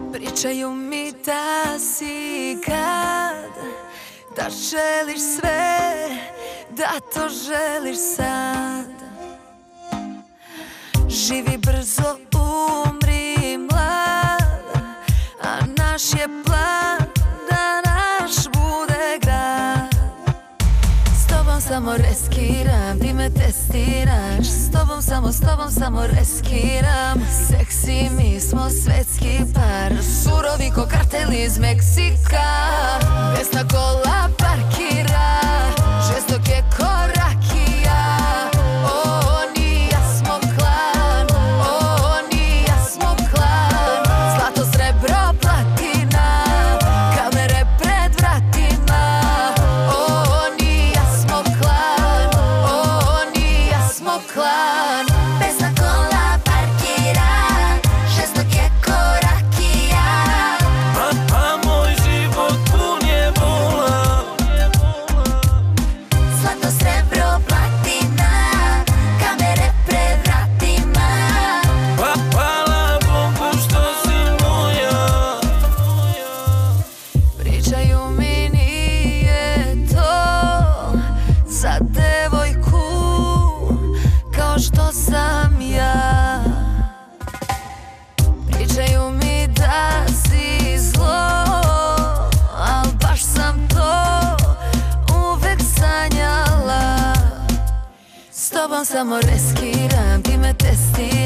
Pričaju mi da si kad, da želiš sve, da to želiš sad. Živi brzo, umri mlad, a naš je plan da naš bude grad. S tobom samo reskiram, ti me testiraš. S tobom samo reskiram. Seksi, mi smo svetski par, surovi ko kartel iz Meksika. Desna kola parkira, žestok je ko rakija. Oni ja smo klan, oni ja smo klan. Zlato, srebro, platina, kamere pred vratima. Oni ja smo klan, oni ja smo klan. Desna kola parkira, žestok je ko rakija. A moj život pun je bola. Zlato, srebro, platina, kamere pred vratima. Hvala Bogu što si moja. Pričaju mi nije to za devojku kao što sam ja. Pričaju mi da si zlo, al baš sam to uvek sanjala. S tobom samo reskiram, ti me testiraš.